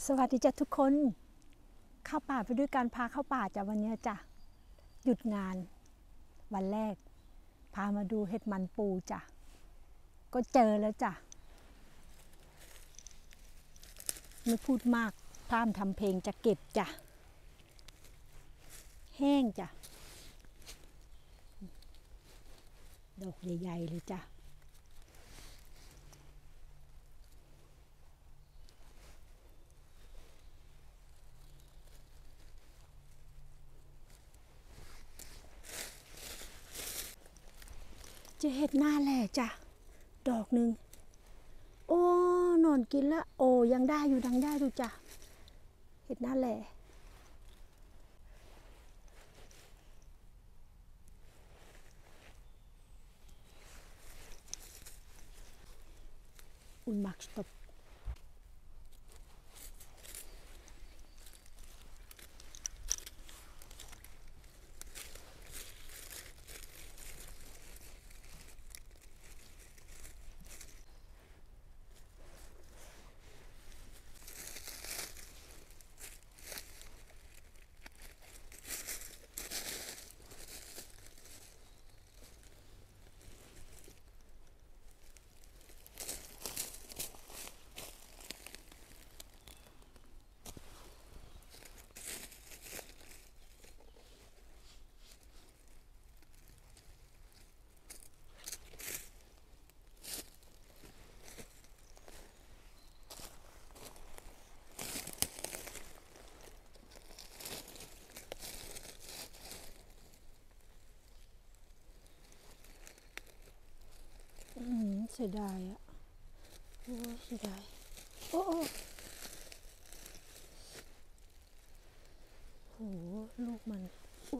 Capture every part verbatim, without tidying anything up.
สวัสดีจ้ะทุกคนเข้าป่าไปด้วยการพาเข้าป่าจ้ะวันนี้จ้ะหยุดงานวันแรกพามาดูเห็ดมันปูจ้ะก็เจอแล้วจ้ะไม่พูดมากพร่ำทำเพลงจะเก็บจ้ะแห้งจ้ะดอกใหญ่ๆเลยจ้ะจะเห็ดหน้าแหล่จ้ะดอกหนึ่งโอ้นอนกินแล้วโอ้ยังได้อยู่ดังได้ดูจ้ะเห็ดหน้าแหล่อุ่นมักสตบเสียดายอ่ะโอ้เสียดายโอ้โอ้โหลูกมัน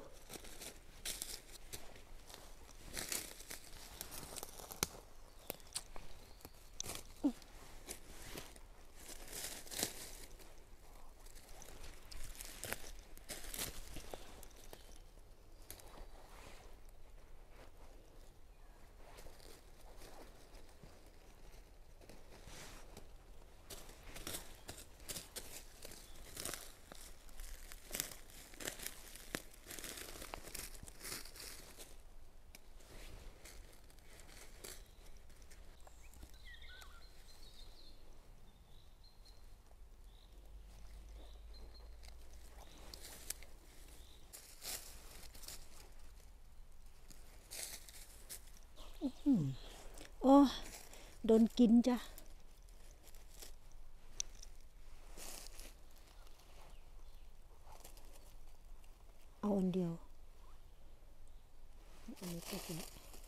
โอ้โดนกินจ้ะเอาอันเดียวอันนี้ก็เป็น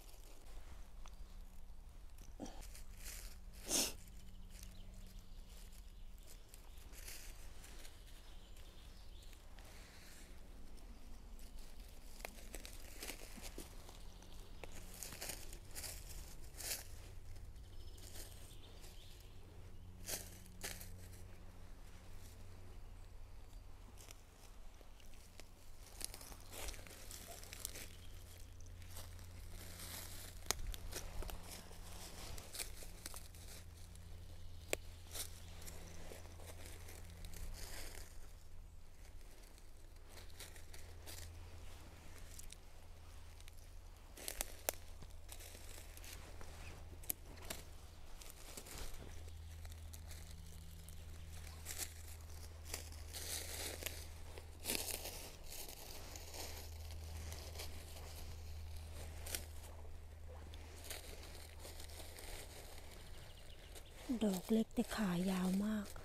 ดอกเล็กแต่ขายาวมาก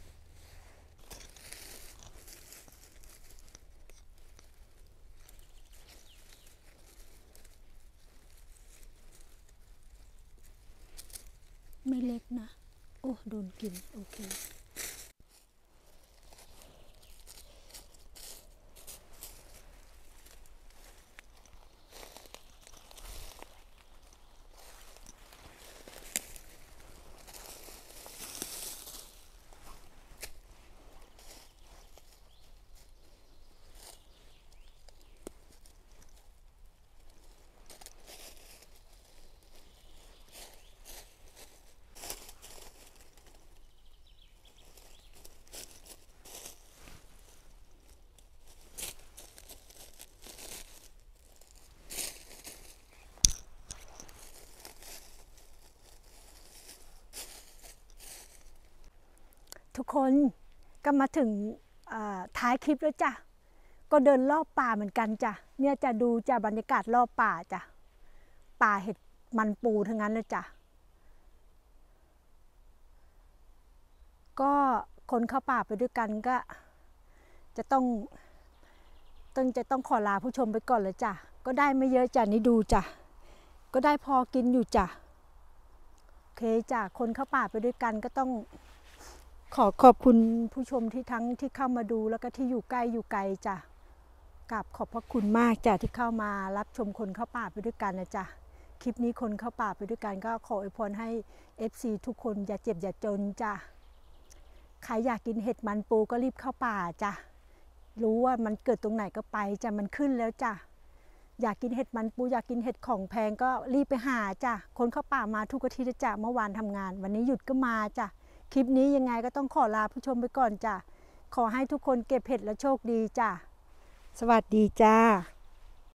ไม่เล็กนะโอ้โดนกินโอเคทุกคนก็มาถึงท้ายคลิปแล้วจ้ะก็เดินรอบป่าเหมือนกันจ้ะเนี่ยจะดูจ้ะบรรยากาศรอบป่าจ้ะป่าเห็ดมันปูทั้งนั้นเลยจ้ะก็คนเข้าป่าไปด้วยกันก็จะต้องต้องจะต้องขอลาผู้ชมไปก่อนเลยจ้ะก็ได้ไม่เยอะจ้ะนี่ดูจ้ะก็ได้พอกินอยู่จ้ะโอเคจ้ะคนเข้าป่าไปด้วยกันก็ต้องขอขอบคุณผู้ชมที่ทั้งที่เข้ามาดูแล้วก็ที่อยู่ใกล้อยู่ไกลจ้ะกราบขอบพระคุณมากจ้ะที่เข้ามารับชมคนเข้าป่าไปด้วยกันนะจ้ะคลิปนี้คนเข้าป่าไปด้วยกันก็ขออวยพรให้ เอฟ ซี ทุกคนอย่าเจ็บอย่าจนจ้ะใครอยากกินเห็ดมันปูก็รีบเข้าป่าจ้ะรู้ว่ามันเกิดตรงไหนก็ไปจ้ะมันขึ้นแล้วจ้ะอยากกินเห็ดมันปูอยากกินเห็ดของแพงก็รีบไปหาจ้ะคนเข้าป่ามาทุกอาทิตย์จ้ะเมื่อวานทำงานวันนี้หยุดก็มาจ้ะคลิปนี้ยังไงก็ต้องขอลาผู้ชมไปก่อนจ้ะขอให้ทุกคนเก็บเห็ดและโชคดีจ้ะสวัสดีจ้า